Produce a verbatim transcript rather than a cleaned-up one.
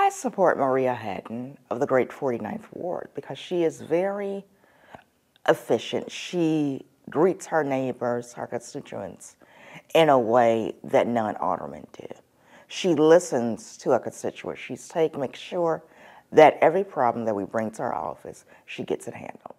I support Maria Hadden of the great forty-ninth Ward because she is very efficient. She greets her neighbors, her constituents, in a way that non-aldermen do. She listens to her constituents. She's taking, make sure that every problem that we bring to her office, she gets it handled.